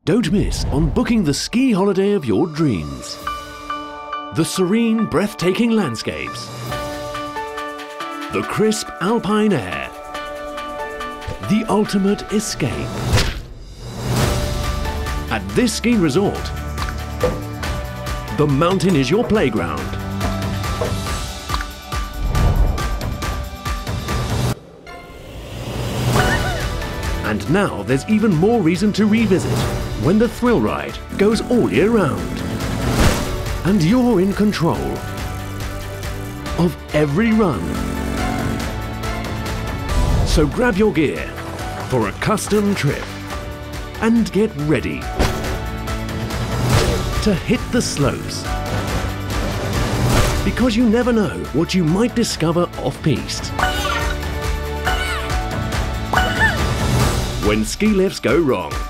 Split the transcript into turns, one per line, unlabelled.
Don't miss on booking the ski holiday of your dreams. The serene, breathtaking landscapes, the crisp alpine air, the ultimate escape. At this ski resort, the mountain is your playground. And now there's even more reason to revisit when the thrill ride goes all year round. And you're in control of every run. So grab your gear for a custom trip and get ready to hit the slopes. Because you never know what you might discover off-piste. When ski lifts go wrong.